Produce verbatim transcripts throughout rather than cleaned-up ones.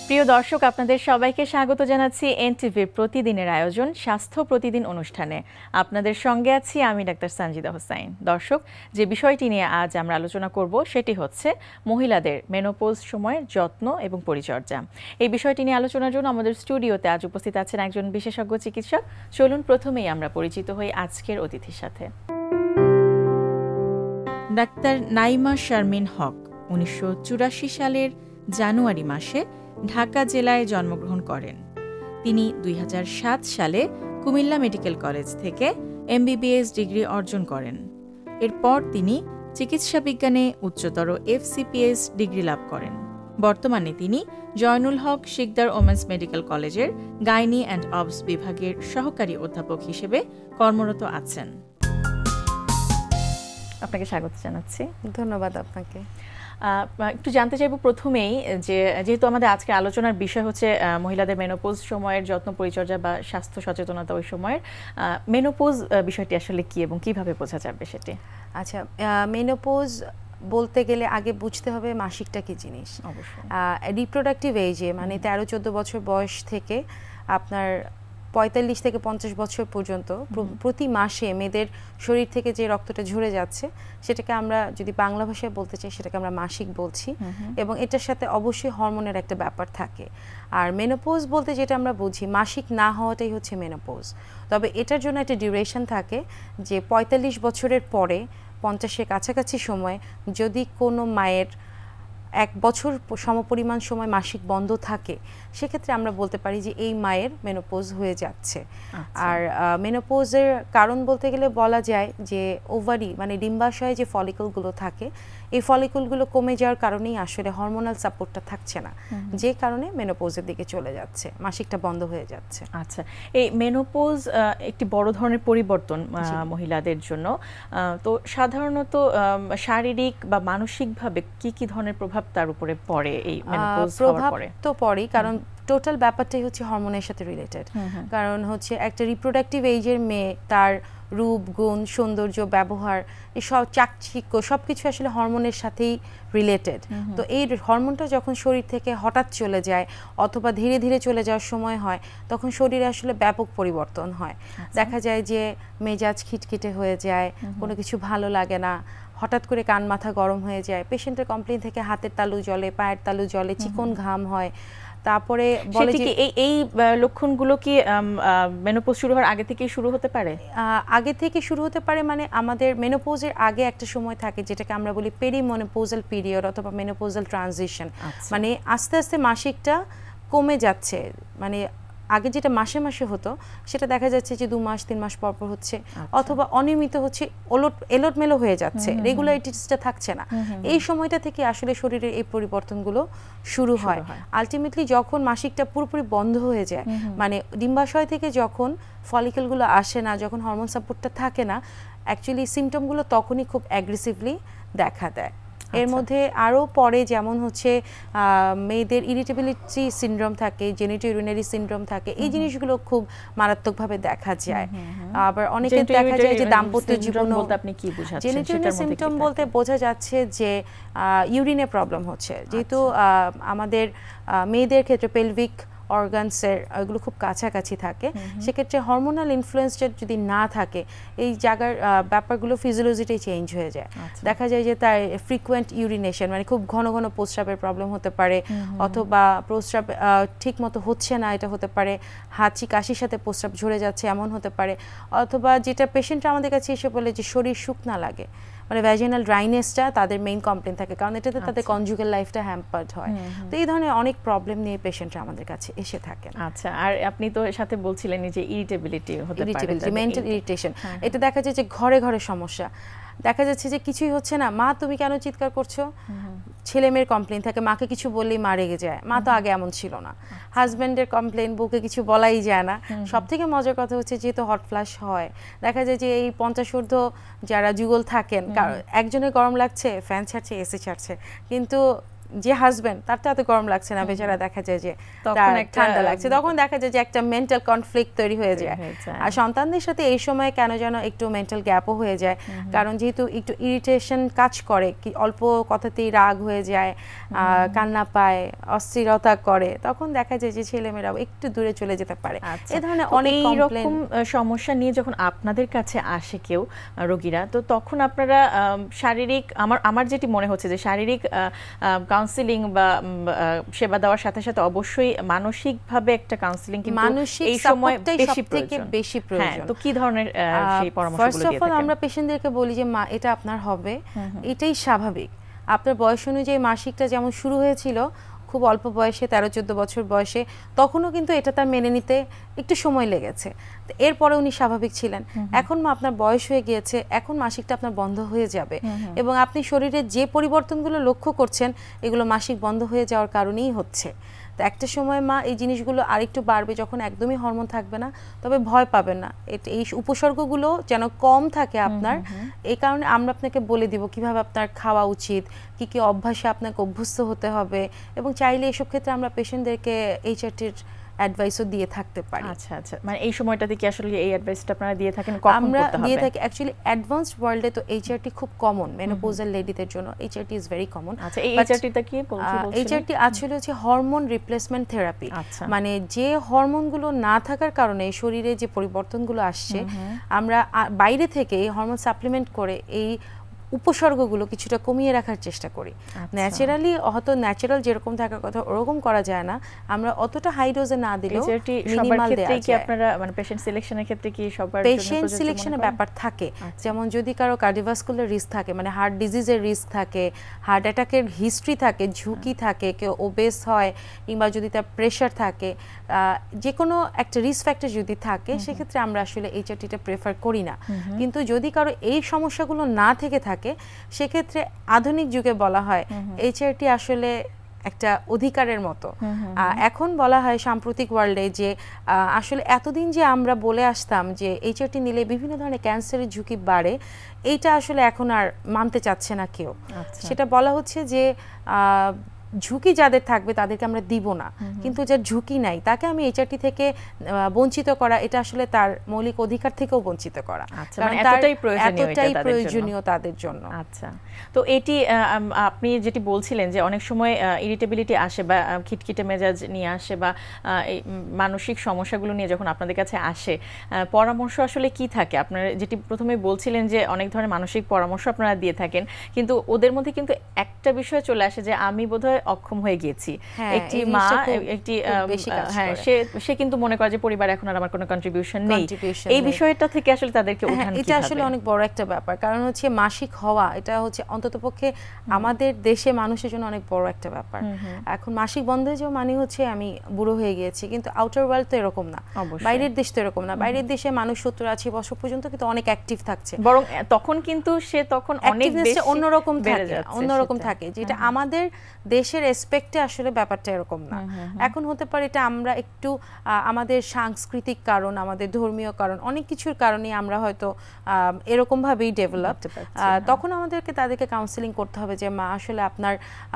প্রিয় দর্শক, আপনাদের সবাইকে স্বাগত জানাচ্ছি এনটিভি প্রতিদিনের আয়োজন স্বাস্থ্য প্রতিদিন অনুষ্ঠানে। আপনাদের সঙ্গে আছি আমি ডাক্তার সঞ্জিদা হোসাইন। দর্শক, যে বিষয়টি নিয়ে আজ আমরা আলোচনা করব সেটি হচ্ছে মহিলাদের মেনোপজ সময়ের যত্ন এবং পরিচর্যা। এই বিষয়টি নিয়ে আলোচনার জন্য আমাদের স্টুডিওতে আজ উপস্থিত আছেন একজন বিশেষজ্ঞ চিকিৎসক। চলুন প্রথমেই আমরা পরিচিত হই আজকের অতিথির সাথে। ডাক্তার নাইমা শারমিন হক উনিশশো চুরাশি সালের জানুয়ারি মাসে ঢাকা জেলায় জন্মগ্রহণ করেন। তিনি দুই হাজার সাত সালে কুমিল্লা মেডিকেল কলেজ থেকে এমবিবিএস ডিগ্রি অর্জন করেন। এরপর তিনি চিকিৎসা বিজ্ঞানে উচ্চতর এফসিপিএস ডিগ্রি লাভ করেন। বর্তমানে তিনি জয়নুল হক শিকদার ওমেন্স মেডিকেল কলেজের গাইনি অ্যান্ড অবস বিভাগের সহকারী অধ্যাপক হিসেবে কর্মরত আছেন। আপনাকে স্বাগত জানাচ্ছি। ধন্যবাদ আপনাকে। একটু জানতে চাইব প্রথমেই যে যেহেতু আমাদের আজকে আলোচনার বিষয় হচ্ছে মহিলাদের মেনোপোজ সময়ের যত্ন পরিচর্যা বা স্বাস্থ্য সচেতনতা, ওই সময়ের মেনোপোজ বিষয়টি আসলে কি এবং কিভাবে বোঝা যাবে সেটি? আচ্ছা, মেনোপোজ বলতে গেলে আগে বুঝতে হবে মাসিকটা কি জিনিস। অবশ্যই রিপ্রোডাক্টিভ এজে মানে তেরো চোদ্দ বছর বয়স থেকে আপনার পঁয়তাল্লিশ থেকে পঞ্চাশ বছর পর্যন্ত প্রতি মাসে মেয়েদের শরীর থেকে যে রক্তটা ঝরে যাচ্ছে সেটাকে আমরা যদি বাংলা ভাষায় বলতে চাই সেটাকে আমরা মাসিক বলছি, এবং এটার সাথে অবশ্যই হরমোনের একটা ব্যাপার থাকে। আর মেনোপোজ বলতে যেটা আমরা বুঝি, মাসিক না হওয়াটাই হচ্ছে মেনোপোজ। তবে এটার জন্য একটা ডিউরেশন থাকে যে পঁয়তাল্লিশ বছরের পরে পঞ্চাশের কাছাকাছি সময় যদি কোনো মায়ের এক বছর সমপরিমাণ সময় মাসিক বন্ধ থাকে, সেক্ষেত্রে আমরা বলতে পারি যে এই মায়ের মেনোপোজ হয়ে যাচ্ছে। আর মেনোপোজের কারণ বলতে গেলে বলা যায় যে ওভারি মানে ডিম্বাশয়ে যে ফলিকলগুলো থাকে, এই ফলিকলগুলো কমে যাওয়ার কারণেই আসলে হরমোনাল সাপোর্টটা থাকছে না, যে কারণে মেনোপোজের দিকে চলে যাচ্ছে, মাসিকটা বন্ধ হয়ে যাচ্ছে। আচ্ছা, এই মেনোপোজ একটি বড় ধরনের পরিবর্তন মহিলাদের জন্য। তো সাধারণত শারীরিক বা মানসিকভাবে কি কি ধরনের প্রভাব তার উপরে পড়ে এই মেনোপজ হওয়ার পরে? তো পড়ে, কারণ টোটাল ব্যাপারটাই হচ্ছে হরমোনের সাথে রিলেটেড। কারণ হচ্ছে একটা রিপ্রোডাক্টিভ এজের মেয়ে, তার রূপ, গুণ, সৌন্দর্য, ব্যবহার, এই সব চাকচিক্য সবকিছু আসলে হরমোনের সাথেই রিলেটেড। তো এই হরমোনটা যখন শরীর থেকে হঠাৎ চলে যায় অথবা ধীরে ধীরে চলে যাওয়ার সময় হয়, তখন শরীরে আসলে ব্যাপক পরিবর্তন হয়। দেখা যায় যে মেজাজ খিটখিটে হয়ে যায়, কোনো কিছু ভালো লাগে না, হঠাৎ করে কান মাথা গরম হয়ে যায়, পেশেন্টের কমপ্লেইন থেকে হাতের তালু জ্বলে, পায়ের তালু জ্বলে, চিকন ঘাম হয়। তারপরে বলে যে এই এই লক্ষণগুলো কি মেনোপজ শুরু হওয়ার আগে থেকেই শুরু হতে পারে? আগে থেকে শুরু হতে পারে মানে আমাদের মেনোপোজের আগে একটা সময় থাকে যেটাকে আমরা বলি পেরিমেনোপোজাল পিরিয়ড অথবা মেনোপোজাল ট্রানজিশন। মানে আস্তে আস্তে মাসিকটা কমে যাচ্ছে, মানে আগে যেটা মাসে মাসে হতো সেটা দেখা যাচ্ছে যে দু মাস তিন মাস পর পর হচ্ছে, অথবা অনিয়মিত হচ্ছে, ওলট এলোটমেলো হয়ে যাচ্ছে, রেগুলারিটিসটা থাকছে না। এই সময়টা থেকে আসলে শরীরের এই পরিবর্তনগুলো শুরু হয়। আলটিমেটলি যখন মাসিকটা পুরোপুরি বন্ধ হয়ে যায়, মানে ডিম্বাশয় থেকে যখন ফলিকলগুলো আসে না, যখন হরমোন সাপোর্টটা থাকে না, অ্যাকচুয়ালি সিমটমগুলো তখনই খুব অ্যাগ্রেসিভলি দেখা দেয়। এর মধ্যে আরও পরে যেমন হচ্ছে মেয়েদের ইরিটেবিলিটি সিনড্রোম থাকে, জেনিটোইউরিনারি সিনড্রোম থাকে, এই জিনিসগুলো খুব মারাত্মকভাবে দেখা যায়। আবার অনেকে দেখা যায় যে দাম্পত্য জীবন, আপনি কি বোঝাচ্ছেন? জেনিটোইউরিনারি সিমটম বলতে বোঝা যাচ্ছে যে ইউরিনে প্রবলেম হচ্ছে, যেহেতু আমাদের মেয়েদের ক্ষেত্রে পেলভিক অর্গানসের এগুলো খুব কাছাকাছি থাকে, সেক্ষেত্রে হরমোনাল ইনফ্লুয়েন্সটা যদি না থাকে, এই জায়গার ব্যাপারগুলো ফিজিওলজিটাই চেঞ্জ হয়ে যায়। দেখা যায় যে তার ফ্রিকুয়েন্ট ইউরিনেশন মানে খুব ঘন ঘন প্রস্রাবের প্রবলেম হতে পারে, অথবা প্রস্রাব ঠিক মতো হচ্ছে না, এটা হতে পারে হাঁচি কাশির সাথে প্রস্রাব ঝরে যাচ্ছে এমন হতে পারে, অথবা যেটা পেশেন্টরা আমাদের কাছে এসে বলে যে শরীর শুকনা লাগে, মানে ভ্যাজিনাল ড্রাইনেসটা তাদের মেইন কমপ্লেন থাকে, কারণ এটাতে তাদের কনজুগাল লাইফটা হ্যাম্পার্ড হয়। তো এই ধরনের অনেক প্রবলেম নিয়ে পেশেন্টরা আমাদের কাছে এসে থাকেন। আচ্ছা, আর আপনি তো সাথে বলছিলেন যে ইরিটেবিলিটি হতে পারে, ইরিটেবিলিটি, মেন্টাল ইরিটেশন, এটা দেখা যায় যে ঘরে ঘরে সমস্যা। দেখা যাচ্ছে যে কিছুই হচ্ছে না, মা তুমি কেন চিৎকার করছো, ছেলে মেয়ের কমপ্লেন থাকে, মাকে কিছু বললেই মা রেগে যায়, মা তো আগে এমন ছিল না। হাজব্যান্ডের কমপ্লেন, বউকে কিছু বলাই যায় না। সব থেকে মজার কথা হচ্ছে যেহেতু হট ফ্লাশ হয়, দেখা যায় যে এই পঞ্চাশ ঊর্ধ্ব যারা যুগল থাকেন, একজনের গরম লাগছে ফ্যান ছাড়ছে, এসি ছাড়ছে, কিন্তু যে হাজবেন্ড তার তো এত গরম লাগছে না, বেচারা দেখা যায় যে তার ঠান্ডা লাগছে, তখন দেখা যায় যে একটা মেন্টাল কনফ্লিক্ট তৈরি হয়ে যায়। আর সন্তানদের সাথে এই সময় কেন যেন একটু মেন্টাল গ্যাপও হয়ে যায়, কারণ যেহেতু একটু ইরিটেশন কাজ করে, কি অল্প কথাতেই রাগ হয়ে যায়, কান্না পায়, অস্থিরতা করে, তখন দেখা যায় যে ছেলেমেয়েরাও একটু দূরে চলে যেতে পারে। এই ধরনের অনেক রকম সমস্যা নিয়ে যখন আপনাদের কাছে আসে কেউ রোগীরা, তো তখন আপনারা শারীরিক, আমার আমার যেটি মনে হচ্ছে যে শারীরিক কাউন্সিলিং বা সেবা দেওয়ার সাথে সাথে অবশ্যই মানসিকভাবে একটা কাউন্সিলিং কিন্তু এই সময় বেশি প্রয়োজন, বেশি প্রয়োজন। তো কি ধরনের সেই পরামর্শগুলো দিয়ে থাকেন? ফার্স্ট অফ অল আমরা পেশেন্টদেরকে বলি যে মা এটা আপনার হবে, এটাই স্বাভাবিক। আপনার বয়স অনুযায়ী মাসিকটা যেমন শুরু হয়েছিল খুব অল্প বয়সে, তেরো চোদ্দ বছর বয়সে, তখনও কিন্তু এটা তার মেনে নিতে একটু সময় লেগেছে, এরপরে উনি স্বাভাবিক ছিলেন। এখন মা আপনার বয়স হয়ে গিয়েছে, এখন মাসিকটা আপনার বন্ধ হয়ে যাবে, এবং আপনি শরীরে যে পরিবর্তনগুলো লক্ষ্য করছেন এগুলো মাসিক বন্ধ হয়ে যাওয়ার কারণেই হচ্ছে। তো একটা সময় মা এই জিনিসগুলো আরেকটু বাড়বে, যখন একদমই হরমোন থাকবে না, তবে ভয় পাবেন না, এই উপসর্গগুলো যেন কম থাকে আপনার, এই কারণে আমরা আপনাকে বলে দিব কিভাবে আপনার খাওয়া উচিত, কি কি অভ্যাসে আপনাকে অভ্যস্ত হতে হবে, এবং চাইলে এসব ক্ষেত্রে আমরা পেশেন্টদেরকে এইচআরটির অ্যাডভাইসও দিয়ে থাকতে পারি। আচ্ছা আচ্ছা, মানে এই সময়টাতে কি আসলে এই অ্যাডভাইসটা আপনারা দিয়ে থাকেন? কখন আমরা করতে হবে? দিয়ে থাকি অ্যাকচুয়ালি অ্যাডভান্সড ওয়ার্ল্ডে তো এইচআরটি খুব কমন, মেনোপজাল লেডিদের জন্য এইচআরটি ইজ ভেরি কমন। আচ্ছা, এই এইচআরটিটা কি বলছেন? এইচআরটি আসলে হচ্ছে হরমোন রিপ্লেসমেন্ট থেরাপি, মানে যে হরমোনগুলো না থাকার কারণে শরীরে যে পরিবর্তনগুলো আসছে, আমরা বাইরে থেকে এই হরমোন সাপ্লিমেন্ট করে এই উপসর্গগুলো কিছুটা কমিয়ে রাখার চেষ্টা করি। ন্যাচারালি হয়তো ন্যাচারাল যেরকম থাকার কথা ওরকম করা যায় না, আমরা অতটা হাই ডোজে না দিলেও মিনিমাল দেয়া যায়। কি আপনারা মানে পেশেন্ট সিলেকশনের ক্ষেত্রে কি সবার জন্য পেশেন্ট সিলেকশনের ব্যাপার থাকে, যেমন যদি কারো কার্ডিওভাস্কুলার রিস্ক থাকে, মানে হার্ট ডিজিজের রিস্ক থাকে, হার্ট অ্যাটাকের হিস্ট্রি থাকে, ঝুঁকি থাকে, কেউ ওবেস হয়, কিংবা যদি তার প্রেশার থাকে, যে কোনো একটা রিস্ক ফ্যাক্টর যদি থাকে, সেক্ষেত্রে আমরা আসলে এইচআরটিটা প্রেফার করি না। কিন্তু যদি কারো এই সমস্যাগুলো না থেকে থাকে, সেক্ষেত্রে আধুনিক যুগে বলা হয় এইচআরটি আসলে একটা অধিকারের মতো। এখন বলা হয় সাম্প্রতিক ওয়ার্ল্ডে যে আসলে এতদিন যে আমরা বলে আসতাম যে এইচআরটি নিলে বিভিন্ন ধরনের ক্যান্সারের ঝুঁকি বাড়ে, এইটা আসলে এখন আর মানতে চাচ্ছে না কেউ। সেটা বলা হচ্ছে যে ঝুঁকি যাদের থাকবে তাদেরকে আমরা দিব না, কিন্তু যার ঝুঁকি নাই তাকে আমি এইচআরটি থেকে বঞ্চিত করা, এটা আসলে তার মৌলিক অধিকার থেকেও বঞ্চিত করা, কারণ এতটাই প্রয়োজনীয় তাদের জন্য। আচ্ছা, তো এটি আপনি যেটি বলছিলেন যে অনেক সময় ইরিটেবিলিটি আসে বা খিটখিটে মেজাজ নিয়ে আসে বা এই মানসিক সমস্যাগুলো নিয়ে যখন আপনাদের কাছে আসে, পরামর্শ আসলে কি থাকে? আপনারা যেটি প্রথমে বলছিলেন যে অনেক ধরনের মানসিক পরামর্শ আপনারা দিয়ে থাকেন, কিন্তু ওদের মধ্যে কিন্তু একটা বিষয় চলে আসে যে আমি বোধহয় অক্ষম হয়ে গিয়েছি, একটি মা একটি হ্যাঁ সে সে কিন্তু মনে করে যে পরিবার এখন আর আমার কোনো কন্ট্রিবিউশন নেই, এই বিষয়টা থেকে আসলে তাদেরকে উঠান কিভাবে? এটা আসলে অনেক বড় একটা ব্যাপার, কারণ হচ্ছে মাসিক হওয়া এটা হচ্ছে অন্ততপক্ষে আমাদের দেশে মানুষের জন্য অনেক বড় একটা ব্যাপার। এখন মাসিক বন্ধ হয়ে যাওয়া মানে হচ্ছে আমি বুড়ো হয়ে গিয়েছি, কিন্তু আউটার ওয়ার্ল্ড তো এরকম না, বাইরের দেশ তো এরকম না। বাইরের দেশে মানুষ সত্তর আশি বছর পর্যন্ত কিন্তু অনেক অ্যাক্টিভ থাকছে, বরং তখন কিন্তু সে তখন অনেক বেশি অন্যরকম থাকে, অন্যরকম থাকে, যেটা আমাদের দেশের রেসপেক্টে আসলে ব্যাপারটা এরকম না। এখন হতে পারে এটা আমরা একটু আমাদের সাংস্কৃতিক কারণ, আমাদের ধর্মীয় কারণ, অনেক কিছুর কারণে আমরা হয়তো এরকম ভাবেই ডেভেলপ, তখন আমাদেরকে তাদেরকে কাউন্সিলিং করতে হবে যে মা আসলে আপনার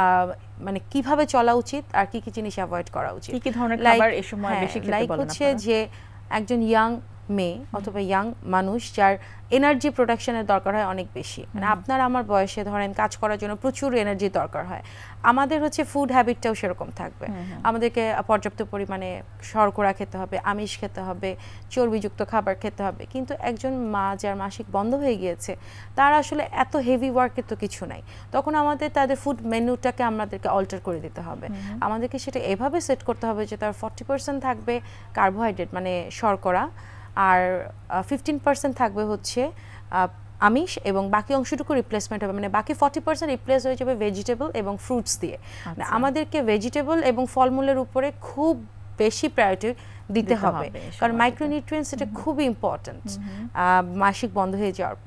মানে কিভাবে চলা উচিত আর কি কি জিনিস অ্যাভয়েড করা উচিত, কি কি ধরনের খাবার এই সময় বেশি খেতে বলেন আপনারা? হচ্ছে যে একজন ইয়াং মেয়ে অথবা ইয়াং মানুষ যার এনার্জি প্রোডাকশনের দরকার হয় অনেক বেশি, মানে আপনার আমার বয়সে ধরেন কাজ করার জন্য প্রচুর এনার্জি দরকার হয়, আমাদের হচ্ছে ফুড হ্যাবিটটাও সেরকম থাকবে, আমাদেরকে পর্যাপ্ত পরিমাণে শর্করা খেতে হবে, আমিষ খেতে হবে, চর্বিযুক্ত খাবার খেতে হবে। কিন্তু একজন মা যার মাসিক বন্ধ হয়ে গিয়েছে তার আসলে এত হেভি ওয়ার্কের তো কিছু নাই, তখন আমাদের তাদের ফুড মেনুটাকে আমাদেরকে অল্টার করে দিতে হবে, আমাদেরকে সেটা এভাবে সেট করতে হবে যে তার ফর্টি পার্সেন্ট থাকবে কার্বোহাইড্রেট মানে শর্করা, আর ফিফটিন পার্সেন্ট থাকবে হচ্ছে আমিষ, এবং বাকি অংশটুকু রিপ্লেসমেন্ট হবে, মানে বাকি ফর্টি পার্সেন্ট রিপ্লেস হয়ে যাবে ভেজিটেবল এবং ফ্রুটস দিয়ে। আমাদেরকে ভেজিটেবল এবং ফলমূলের উপরে খুব বেশি প্রায়োরিটি দিতে হবে, কারণ মাইক্রোনিউট্রিয়েন্টস এটা খুবই ইম্পর্টেন্ট মাসিক বন্ধ হয়ে যাওয়ার পর।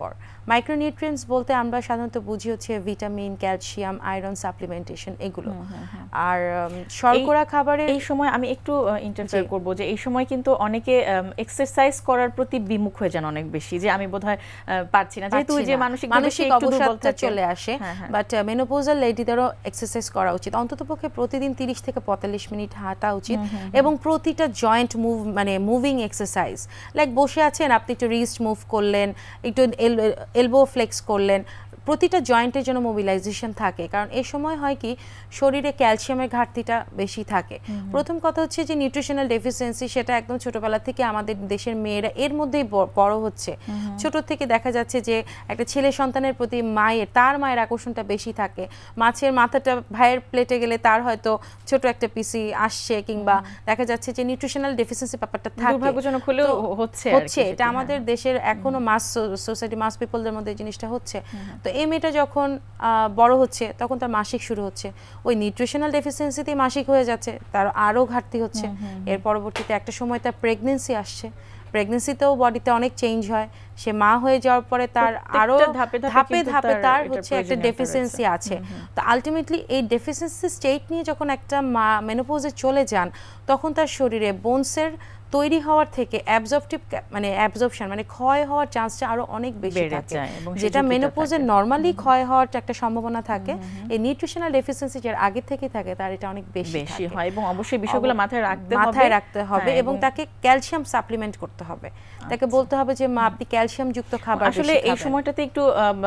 মাইক্রোনিউট্রিয়েন্টস বলতে আমরা সাধারণত বুঝি হচ্ছে ভিটামিন, ক্যালসিয়াম, আয়রন সাপ্লিমেন্টেশন এগুলো। আর শর্করা খাবারের এই সময় আমি একটু ইন্টারফেয়ার করব যে এই সময় কিন্তু অনেকে এক্সারসাইজ করার প্রতি বিমুখ হয়ে যান অনেক বেশি, যে আমি বোধহয় পারছি না, যেহেতু যে মানসিক মানসিক অবসাদটা চলে আসে। বাট মেনোপজাল লেডিদেরও এক্সারসাইজ করা উচিত, অন্ততপক্ষে প্রতিদিন তিরিশ থেকে পঁয়তাল্লিশ মিনিট হাঁটা উচিত, এবং প্রতিটা জয়েন্ট মুভ মানে মুভিং এক্সারসাইজ, লাইক বসে আছেন আপনি একটু রিস্ট মুভ করলেন, একটু এলবো ফ্লেক্স করলেন, প্রতিটা জয়েন্টের জন্য মোবিলাইজেশন থাকে। কারণ এই সময় হয় কি শরীরে ক্যালসিয়ামের ঘাটতিটা বেশি থাকে। প্রথম কথা হচ্ছে যে নিউট্রিশনাল ডেফিসিয়েন্সি, সেটা একদম ছোটবেলা থেকে আমাদের দেশের মেয়েরা এর মধ্যেই বড় হচ্ছে। ছোট থেকে দেখা যাচ্ছে যে একটা ছেলে সন্তানের প্রতি মায়ের তার মায়ের আকর্ষণটা বেশি থাকে। মাছের মাথাটা ভাইয়ের প্লেটে গেলে তার হয়তো ছোট একটা পিসি আসছে, কিংবা দেখা যাচ্ছে যে নিউট্রিশনাল ডেফিসিয়েন্সি ব্যাপারটা থাকে, দুর্ভাগ্যজনক হলেও হচ্ছে হচ্ছে এটা আমাদের দেশের এখনো মাস সোসাইটি মাস পিপলদের মধ্যে জিনিসটা হচ্ছে। তো এই মেয়েটা যখন বড় হচ্ছে তখন তার মাসিক শুরু হচ্ছে, ওই নিউট্রিশনাল ডেফিসিয়েন্সিতেই মাসিক হয়ে যাচ্ছে, তার আরও ঘাটতি হচ্ছে। এর পরবর্তীতে একটা সময় তার প্রেগনেন্সি আসছে, প্রেগনেন্সিতেও বডিতে অনেক চেঞ্জ হয়, সে মা হয়ে যাওয়ার পরে তার আরও ধাপে ধাপে তার হচ্ছে একটা ডেফিসিয়েন্সি আছে। তো আলটিমেটলি এই ডেফিসিয়েন্সি স্টেট নিয়ে যখন একটা মা মেনোপজে চলে যান, তখন তার শরীরে বোনসের তৈরি হওয়ার থেকে অ্যাবজর্পটিভ মানে অ্যাবজর্পশন মানে ক্ষয় হওয়ার চান্সটা আরো অনেক বেশি থাকে, যেটা মেনোপজে নরমালি ক্ষয় হওয়ার একটা সম্ভাবনা থাকে। এই নিউট্রিশনাল ডেফিসিয়েন্সি যার আগে থেকে থাকে তার এটা অনেক বেশি বেশি হয়, এবং অবশ্যই বিষয়গুলো মাথায় রাখতে হবে মাথায় রাখতে হবে এবং তাকে ক্যালসিয়াম সাপ্লিমেন্ট করতে হবে। তাকে বলতে হবে যে মা আপনি ক্যালসিয়াম যুক্ত খাবার বেশি খাবেন। আসলে এই সময়টাতে একটু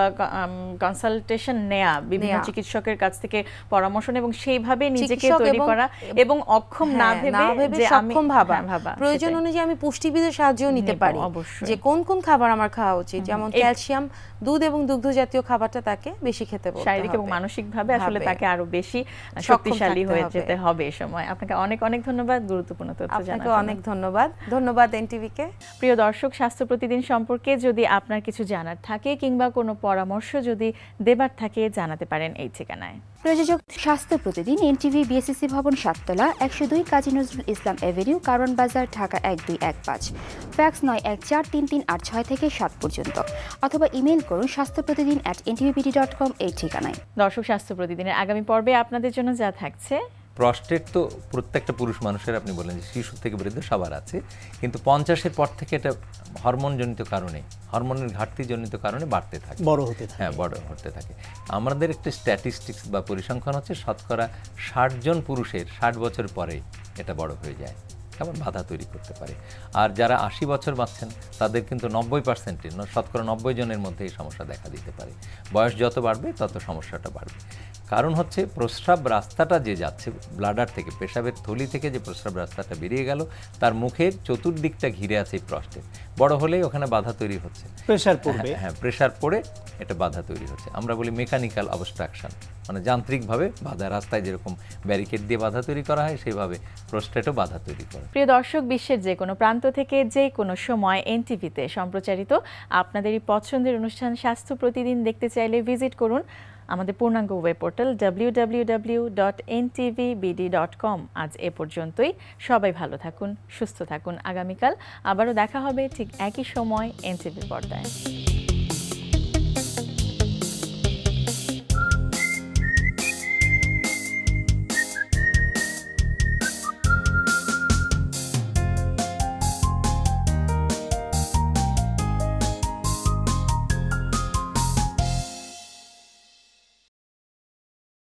কনসালটেশন নেয়া, বিভিন্ন চিকিৎসকের কাছ থেকে পরামর্শ এবং সেইভাবে নিজেকে তৈরি করা, এবং অক্ষম না ভেবে যে সক্ষম ভাবা, প্রয়োজন অনুযায়ী আমি পুষ্টিবিদের সাহায্যও নিতে পারি যে কোন কোন খাবার আমার খাওয়া উচিত। যেমন ক্যালসিয়াম, দুধ এবং দুগ্ধ জাতীয় খাবারটা তাকে বেশি খেতে বলতে হবে। শারীরিক এবং মানসিক ভাবে আসলে তাকে আরো বেশি শক্তিশালী হয়ে যেতে হবে এই সময়। আপনাকে অনেক অনেক ধন্যবাদ গুরুত্বপূর্ণ তথ্য জানার জন্য। আপনাকে অনেক ধন্যবাদ। ধন্যবাদ এনটিভি কে। প্রিয় দর্শক, স্বাস্থ্য প্রতিদিন সম্পর্কে যদি আপনার কিছু জানার থাকে কিংবা কোনো পরামর্শ যদি দেবার থাকে জানাতে পারেন এই ঠিকানায়। প্রযোজক স্বাস্থ্য প্রতিদিন, এনটিভি, বিএসসি ভবন, সাততলা, একশো দুই কাজী নজরুল ইসলাম এভিনিউ, কারওয়ান বাজার, ঢাকা এক দুই এক পাঁচ। ফ্যাক্স নয় এক চার তিন তিন আট ছয় থেকে সাত পর্যন্ত, অথবা ইমেল করুন স্বাস্থ্য প্রতিদিন অ্যাট এনটিভিপিডি ডট কম এই ঠিকানায়। দর্শক, স্বাস্থ্য প্রতিদিনের আগামী পর্বে আপনাদের জন্য যা থাকছে। প্রস্টেট তো প্রত্যেকটা পুরুষ মানুষের, আপনি বলেন যে শিশু থেকে বৃদ্ধ সবার আছে, কিন্তু পঞ্চাশের পর থেকে এটা হরমোনজনিত কারণে, হরমোনের ঘাটতিজনিত কারণে বাড়তে থাকে, বড় হতে থাকে। হ্যাঁ, বড় হতে থাকে। আমাদের একটা স্ট্যাটিস্টিক্স বা পরিসংখ্যান হচ্ছে শতকরা ষাট জন পুরুষের ষাট বছর পরে এটা বড় হয়ে যায়, কেমন বাধা তৈরি করতে পারে। আর যারা আশি বছর বাঁচছেন তাদের কিন্তু নব্বই পার্সেন্টের শতকরা নব্বই জনের মধ্যে এই সমস্যা দেখা দিতে পারে। বয়স যত বাড়বে তত সমস্যাটা বাড়বে। কারণ হচ্ছে প্রস্রাব রাস্তাটা যে যাচ্ছে ব্লাডার থেকে, পেশাবের থলি থেকে যে প্রস্রাব রাস্তাটা বেরিয়ে গেল, তার মুখের চতুর্দিকটা ঘিরে আছে এই প্রস্টেট। বড় হলেই ওখানে বাধা তৈরি হচ্ছে, প্রেশার পড়বে। হ্যাঁ, প্রেশার পড়ে এটা বাধা তৈরি হচ্ছে। আমরা বলি মেকানিক্যাল অবস্ট্রাকশন, মানে যান্ত্রিকভাবে বাধা। রাস্তায় যেরকম ব্যারিকেড দিয়ে বাধা তৈরি করা হয়, সেইভাবে প্রস্টেটও বাধা তৈরি করে। প্রিয় দর্শক, বিশ্বের যে কোনো প্রান্ত থেকে যে কোনো সময় এনটিভিতে সম্প্রচারিত আপনাদেরই পছন্দের অনুষ্ঠান স্বাস্থ্য প্রতিদিন দেখতে চাইলে ভিজিট করুন আমাদের পূর্ণাঙ্গ web portal W W W dot N T V B D dot com. আজ এ পর্যন্তই। সবাই ভালো থাকুন, সুস্থ থাকুন। আগামীকাল আবারও দেখা হবে ঠিক একই সময় এনটিভির পর্দায়।